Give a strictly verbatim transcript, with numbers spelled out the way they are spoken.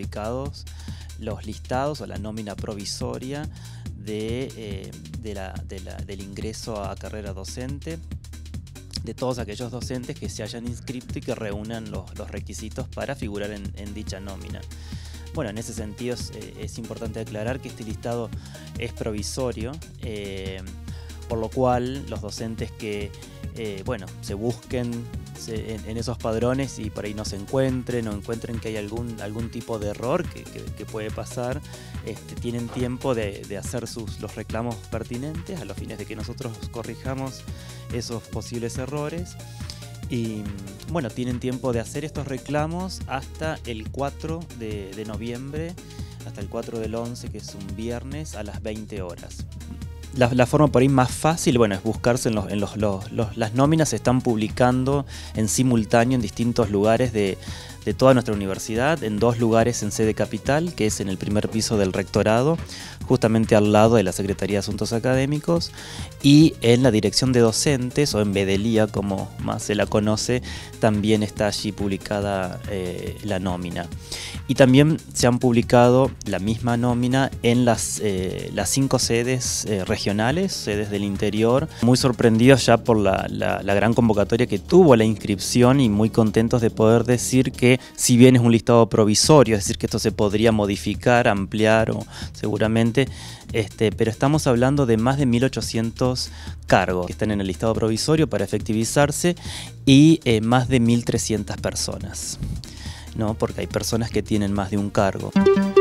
publicados los listados o la nómina provisoria de, eh, de la, de la, del ingreso a carrera docente de todos aquellos docentes que se hayan inscrito y que reúnan los, los requisitos para figurar en, en dicha nómina. Bueno, en ese sentido es, es importante aclarar que este listado es provisorio, eh, por lo cual los docentes que eh, bueno, se busquen se, en, en esos padrones y por ahí no se encuentren o encuentren que hay algún, algún tipo de error que, que, que puede pasar, este, tienen tiempo de, de hacer sus, los reclamos pertinentes a los fines de que nosotros corrijamos esos posibles errores. Y bueno, tienen tiempo de hacer estos reclamos hasta el cuatro de, de noviembre, hasta el cuatro del once, que es un viernes, a las veinte horas. La, la forma por ahí más fácil, bueno, es buscarse en los, en los, los, los las nóminas se están publicando en simultáneo en distintos lugares de, de toda nuestra universidad, en dos lugares en sede capital, que es en el primer piso del rectorado, justamente al lado de la Secretaría de Asuntos Académicos, y en la Dirección de Docentes, o en Bedelía, como más se la conoce, también está allí publicada eh, la nómina. Y también se han publicado la misma nómina en las, eh, las cinco sedes eh, regionales, sedes del interior. Muy sorprendidos ya por la, la, la gran convocatoria que tuvo la inscripción y muy contentos de poder decir que, si bien es un listado provisorio, es decir, que esto se podría modificar, ampliar o seguramente, Este, pero estamos hablando de más de mil ochocientos cargos que están en el listado provisorio para efectivizarse y eh, más de mil trescientas personas, ¿no? Porque hay personas que tienen más de un cargo.